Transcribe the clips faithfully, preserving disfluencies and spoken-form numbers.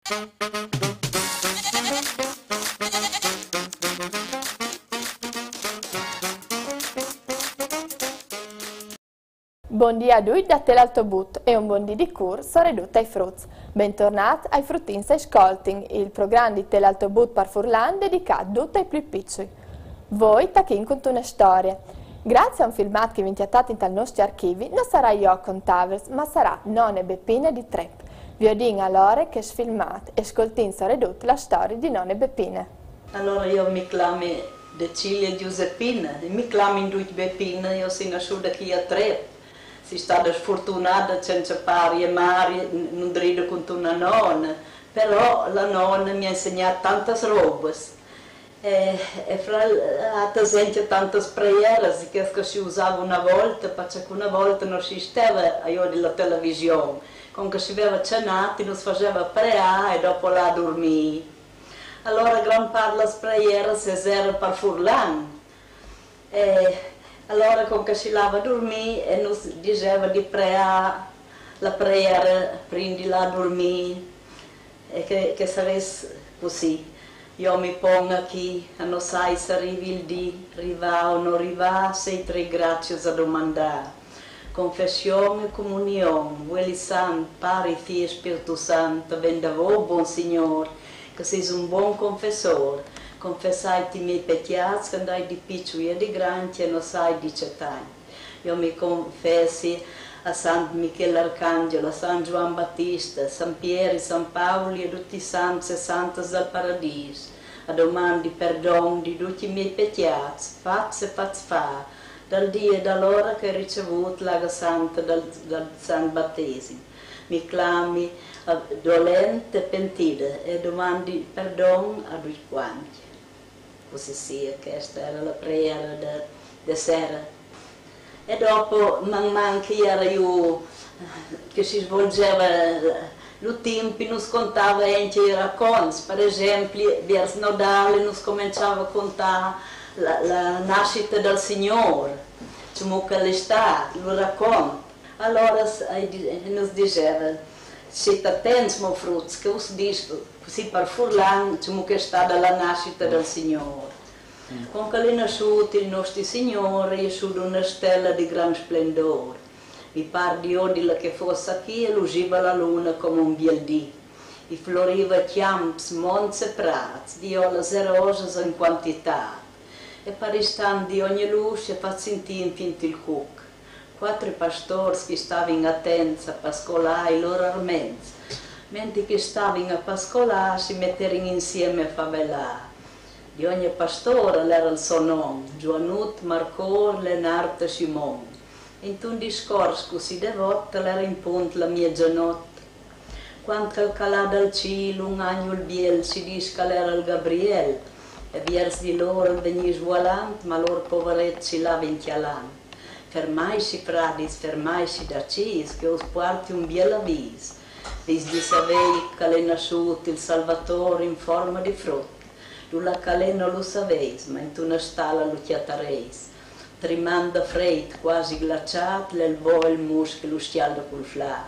Buondì a tutti da Telaltobut e un buondì di cur soredutta ai fruits. Bentornati ai Fruttins e Scolting, il programma di Telaltobut par Furlan dedicato tutto ai più piccoli. Voi tachin con una storia. Grazie a un filmato che vi intiatate dai nostri archivi, non sarà io a contarvels, ma sarà Nonne Beppina di Trepp. Vi odin allora che sfilmat e scoltin soredutta la storia di Nonne Beppina. Allora io mi chiamo Decilia Giuseppina, mi chiamo Duit Beppina, io sono nasciuta qui a Trepp. Si stata sfortunata senza pari e mari, non drido con una nonna, però la nonna mi ha insegnato tante robe. E, e fra ad esempio tante preghiere che si usava una volta, perché una volta non si stava io della televisione, comunque si aveva cenato, non si faceva pregare e dopo la dormì. Allora gran parte delle preghiere si era per Furlan. E, allora, con che si lava a dormire e nos diceva di pregare la preghiera prima di là a dormire e che, che saresse così. Io mi pongo qui a non sai se arrivi il dì, arriva o non arriva, sei tre grazie a domandare. Confessione e comunione, quelli santi, pari, Figlio e Spirito Santo, venda voi, buon Signore, che sei un buon confessore. Confessai i miei peccati, che andai di piccoli e di grandi e non sai di cetani. Io mi confessi a San Michele Arcangelo, a San Giovan Battista, a San Piero, San Paolo e tutti i santi e sante del paradiso. A domandi perdono di tutti i miei peccati, fatti e fatti fa, dal dia e dall'ora che ho ricevuto l'aga santa dal, dal San Battesimo. Mi clami dolente e pentita e domandi perdono a tutti quanti. Così sia, questa era la preghiera di sera. E dopo, man mano che era io, che si svolgeva il tempo, non scontava anche i racconti. Per esempio, verso Natale non cominciava a contare la, la nascita del Signore, come che l'estate, lo racconto. Allora nos diceva, siete attenti, meu frutos, que os diz, così per Furlan, come che è stata la nascita del Signore. Mm. Con che è nasciuto il nostro Signore, su una stella di gran splendore. Vi par di odile che fosse qui e luciva la luna come un bel dì. E floriva chiamps, monts e prats, violas e rose in quantità. E per istante di ogni luce fa sentire finto il cuc. Quattro pastori che stavano attenti a pascolare i loro armenti, mentre che stavano a pascolare si mettevano insieme a favellare. Di ogni pastore era il suo nome, Giovanut, Marcor, Lenardo e Simone. In un discorso così devoto era in punto la mezzanotte. Quando il calà dal cielo un agnolo biel si dice che era il Gabriele, e verso di loro veniva svolante, ma loro poveretti si lavano chialando. Fermai-si, frades, fermai-si da cis, che os porti un bel avviso. Vis di savei che è nasciuto il Salvatore in forma di frutto. Tu la calè non lo saveis, ma in una stalla lo chiatareis. Trimando freddo, quasi glaciato, l'elbò il muschio, lo stialdo col flato.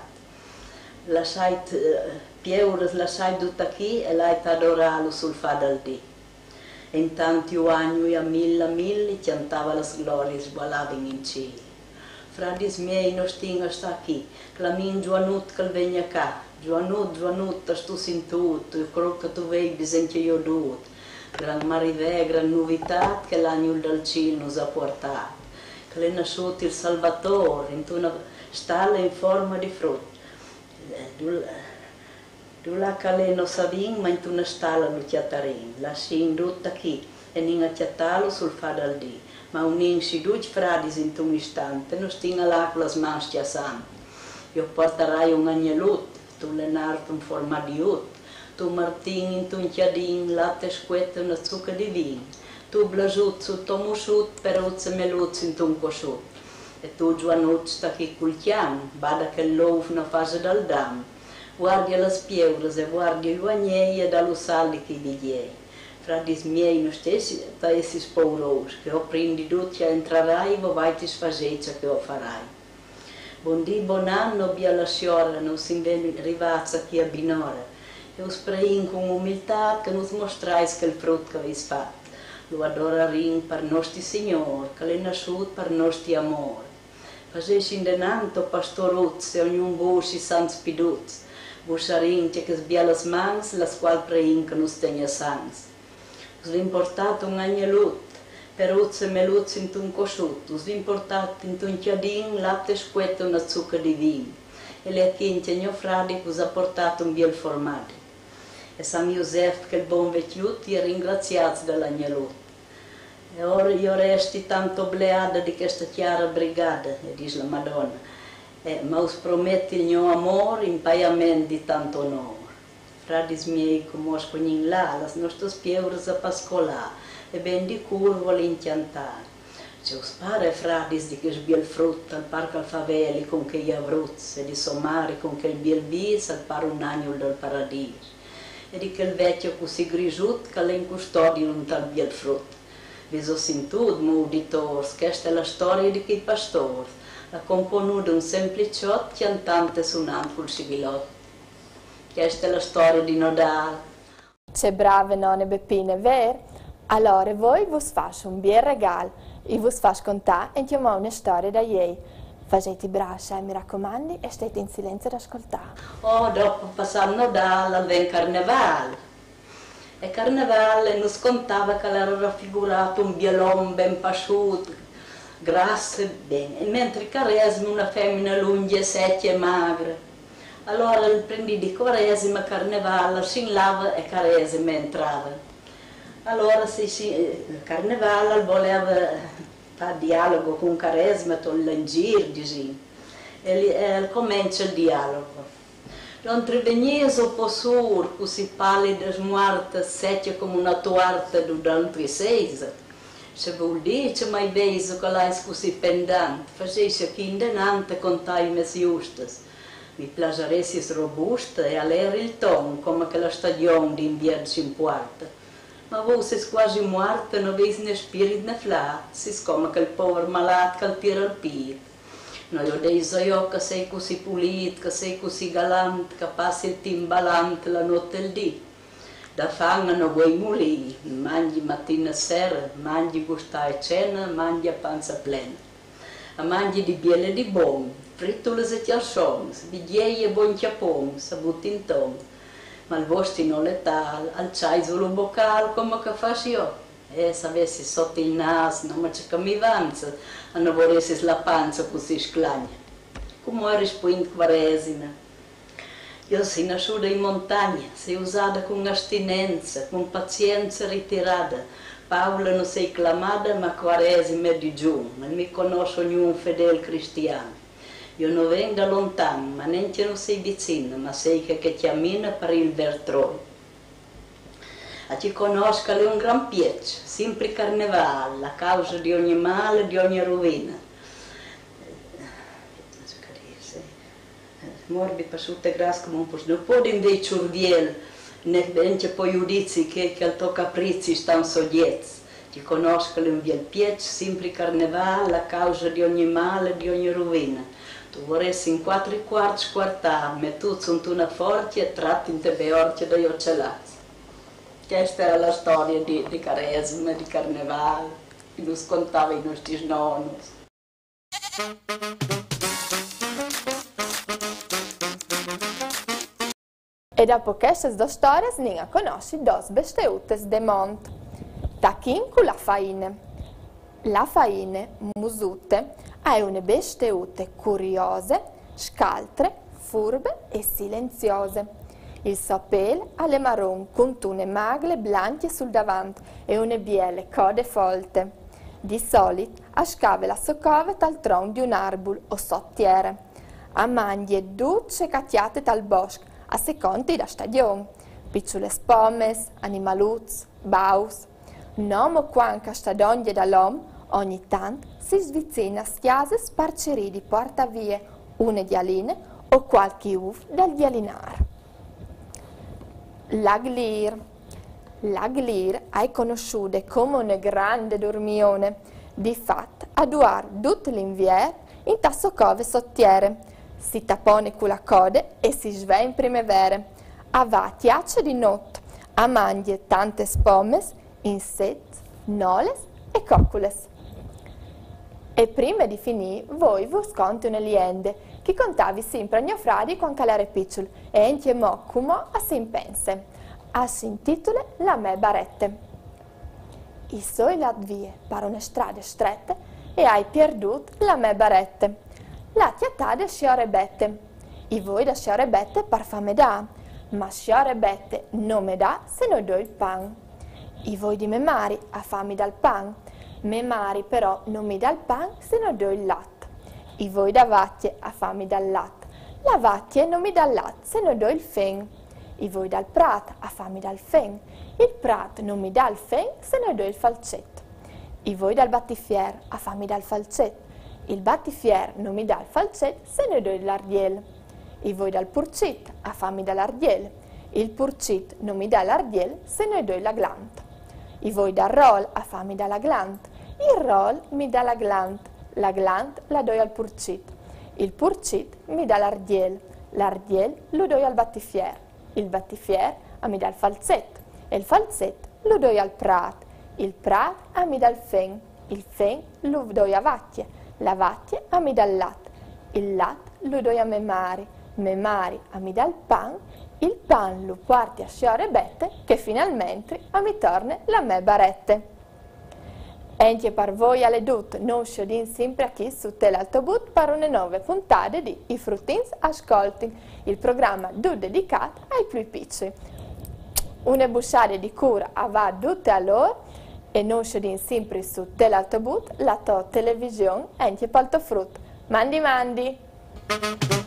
Lasciai pieures, lasciai tutta qui e l'hai adorarlo sul fadal dì. E intanto io agno a mille a mille cantava le glorie sbalavano in cielo. Frades miei non stinga sta qui, clamin Giovanut che venga qua. Giovanut, Giovanut, tu sin tutto, io credo che tu vedi bisogna che io dovuto. Gran marivè, gran novità che l'agno dal cielo nos ha portato. Che è nasciuto il Salvatore in una stalla in forma di frutto. Tu la calè non savin, ma in una stalla lo chiatarin. La si indotta qui e non ha chiatato sul fadal dì. Ma unin si due frades in un istante, non stinga là con le mani schiassante. Io porterai un agnelotto, tu Lenardo in forma di ut, tu Martin in un chiadin, latte squetto e zucchero di vino, tu Blasut su tomusut, peruzze meluzze in un cosciut. E tu Giovanut sta qui col chiamo, bada che l'ov non fa dal dam. Guardia le pieures e guardia i guagnei e dallo sale che vigliei. Frades miei non stessi, da essi spaurosi, che ho prendi tutti a entrarai, vo vai ti sfaseccia che ho farai. Buondì, buon anno, bia la sciora, non si arrivazza chi a binora. E os praim com humildade que nos mostrais que o fruto que habéis fatto. Lo adorarim per nostro Signor, che l'è nasciuto per nostro amore. Faceți indenanto pastoruț, e ognuno buși sans piduț, bușarin ce che sbialas mans, las qual praim que nos tenha sans. Us vi importat un agnelut, peruț e meluț in un coșut, us vi importat in un chiadin, lapte squetto una zucca di vin. E le acchinte mio fradi us ha portato un biel formati. E San Iosef, che il buon vecchiut, gli ringraziati dell'agnelut. E ora io resti tanto bleada di questa chiara brigada, e dice la Madonna, e, ma us prometti il mio amore in paiamento di tanto onore. Fradis miei, come os cognin là, las nostras pieuras a pascolà, e ben di cur vol intiantar. Se us pare, fradis, di che sbiel frutta, al parco al faveli con che gli avruzzi, e di somari con che il biel bis, al par un agnol del paradiso. E di quel vecchio così grigiut, che l'è in custodia un tal biel frutto. Viso sintud, uditors, che questa è la storia di quei pastori, la componuta un sempliciot chiantante suonante col civilotto. Questa è la storia di Nodal. C'è brave nonne Beppine, ver? Allora voi vos faccio un bel regalo e vos faccio contare e ti una storia da ieri. Facete braccia, mi raccomando, e state in silenzio ad ascoltare. Oh, dopo passare Nodal, al ven Carnevale. E Carnevale nos contava che era raffigurato un bielon ben pasciuto, grasso e bene, e mentre Quaresima una femmina lunga, secchia e magra. Allora il prendi di Quaresima, Carnevale, si lava e Quaresima entrava. Allora si, si, Carnevale voleva fare dialogo con Quaresima, togliere in giro, dici, e, e comincia il dialogo. Non trivegnies o possur, così pallida smuarta, secchia come una tuarta durante i seisa. Se vuol dire che mai beso che l'hai così pendante, facessi che indenante contai mes justas. Mi plageressis robusta e all'era il ton, come che la stagione di inverno si importa. Ma voi sei quasi morta, non vedi né spirito né flat, si come che il povero malato calpira il pio. Noi ho detto io che sei così pulito, che sei così galante, che passi il timbalante la notte e il dì. Da fame non vuoi morire, mangi mattina e sera, mangi gustai cena, mangi a panza plena. A mangi di biele di buon, frittules e tiarsons, bigliei e buon chiappon, sabuti in ton. Ma il vostro non è tal, alzai solo un boccale come che faccio io. E se avessi sotto il naso, non c'è che mi avanza, e non vorresti la panza così sclagna. Come eri in Quaresima? Io sono nasciuta in montagna, sei usata con astinenza, con pazienza ritirata. Paola non sei clamata, ma Quaresima è di giù, non mi conosce ognuno fedele cristiano. Io non vengo da lontano, ma neanche non sei vicino, ma sei che, che cammina per il Vertroi. A ti conosca è un gran piacere, sempre Carnevale, la causa di ogni male, di ogni rovina. Morbi pasciute gras come un po', non può invece urviel, ne vence poi giudizi che, che al tuo capricci stanno soggetti. Ti conosca è un bel piacere, sempre Carnevale, la causa di ogni male, di ogni rovina. Tu vorresti in quattro quarti squartare, ma tu sono una forte e tratti in te beorti da io celazzi. Questa era la storia di, di Quaresima, di Carnevale, che nos contava i nostri nonni. E dopo queste due storie, non conosci due besteutes de mont. Tachin con la faine. La faine, musute, è una besteute curiose, scaltre, furbe e silenziose. Il sapel ha le marron con tune magre blanche sul davanti e une biele code folte. Di solito ascave la soccove dal tronco di un arbol o sottiere. A mangie duce cacchiate dal bosco, a seconda da stagione. Piccole spommes, animaluz, baus. Nomo quanca stadoglie dall'om, ogni tanto si svizzina schiase sparceri di portavie, une di aline o qualche uv dal dialinare. La glir. La glir è conosciuta come una grande dormione, di fatto a durar tutto l'inverno in tasso cove sottiere. Si tappone con la coda e si sveglia in primavera. va tiacce di notte, a mangiare tante spommes, insetti, noles e coccoles. E prima di finire, voi vi sconti una liende, che contavi sempre a mio fradi quando era piccolo, e anche mo come a si pense. A si intitola La me barette. I suoi lat vie per una strada stretta e hai perduto la me barette. La tiatade sciore bette. I voi da sciore bette per fame da, ma sciore bette non me dà se non do il pan. I voi di me mari a fame dal pan, me mari però non mi dà il pan se non do il latte. I voi da vacche a fame dal latte, la vacche non mi dà il latte se non do il fen. I voi dal prat a fame dal fen, il prat non mi dà il fen se non do il falcetto. I voi dal battifier a fame dal falcetto, il battifier non mi dà il falcetto se non do l'ardiel. I voi dal purcit a fame dall'ardiel, il purcit non mi dà l'ardiel se non do la glanta. I voi dal roll a fame dalla glanta, il roll mi dà la glanta, la glanta la do al purcit, il purcit mi dà l'ardiel, l'ardiel lo do al battifier, il battifier a mi dà il falsetto e il falsetto lo do al prat, il prat a mi dà il fen, il fen lo do a vacchie, la vacchie a mi dà il latte, il latte lo do a me mari, me mari a mi dà il pan, il pan lo porti a sciore bette che finalmente a mi torna la me barette. Anche per voi alle dut non sciodin sempre qui su Tel'Altobut per una nuova puntata di I Fruttins Ascolting, il programma du dedicato ai più piccoli. Una busciata di cura a va tutte a loro e non sciodin sempre su Tel'Altobut, la tua televisione anche per il frutto. Mandi mandi!